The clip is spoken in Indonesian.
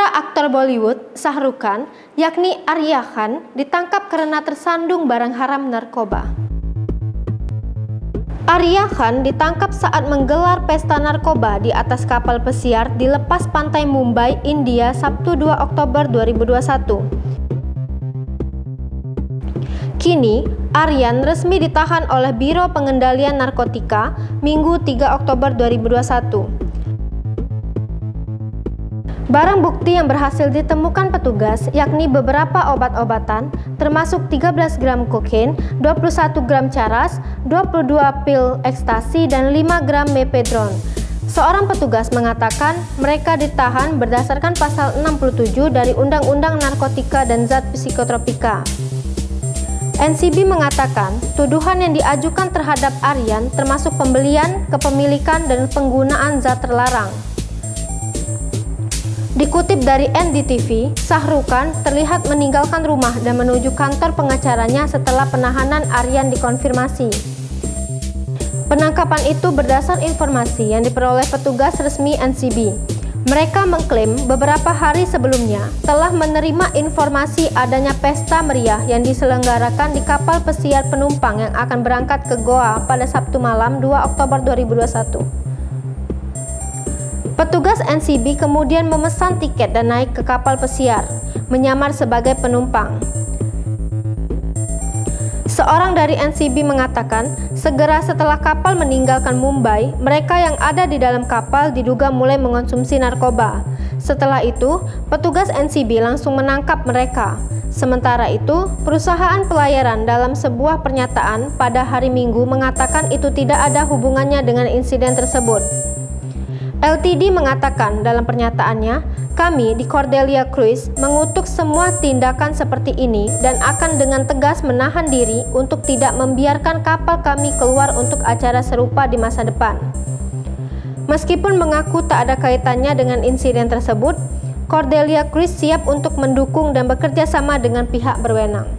Pria aktor Bollywood Shah Rukh Khan, yakni Arya Khan, ditangkap karena tersandung barang haram narkoba. Arya Khan ditangkap saat menggelar pesta narkoba di atas kapal pesiar di lepas pantai Mumbai, India, Sabtu 2 Oktober 2021. Kini, Aryan resmi ditahan oleh Biro Pengendalian Narkotika Minggu 3 Oktober 2021. Barang bukti yang berhasil ditemukan petugas yakni beberapa obat-obatan termasuk 13 gram kokain, 21 gram charas, 22 pil ekstasi, dan 5 gram mepedron. Seorang petugas mengatakan mereka ditahan berdasarkan pasal 67 dari Undang-Undang Narkotika dan Zat Psikotropika. NCB mengatakan tuduhan yang diajukan terhadap Aryan termasuk pembelian, kepemilikan, dan penggunaan zat terlarang. Dikutip dari NDTV, Shah Rukh Khan terlihat meninggalkan rumah dan menuju kantor pengacaranya setelah penahanan Aryan dikonfirmasi. Penangkapan itu berdasar informasi yang diperoleh petugas resmi NCB. Mereka mengklaim beberapa hari sebelumnya telah menerima informasi adanya pesta meriah yang diselenggarakan di kapal pesiar penumpang yang akan berangkat ke Goa pada Sabtu malam 2 Oktober 2021. Petugas NCB kemudian memesan tiket dan naik ke kapal pesiar, menyamar sebagai penumpang. Seorang dari NCB mengatakan, segera setelah kapal meninggalkan Mumbai, mereka yang ada di dalam kapal diduga mulai mengonsumsi narkoba. Setelah itu, petugas NCB langsung menangkap mereka. Sementara itu, perusahaan pelayaran dalam sebuah pernyataan pada hari Minggu mengatakan itu tidak ada hubungannya dengan insiden tersebut. LTD mengatakan dalam pernyataannya, kami di Cordelia Cruise mengutuk semua tindakan seperti ini dan akan dengan tegas menahan diri untuk tidak membiarkan kapal kami keluar untuk acara serupa di masa depan. Meskipun mengaku tak ada kaitannya dengan insiden tersebut, Cordelia Cruise siap untuk mendukung dan bekerja sama dengan pihak berwenang.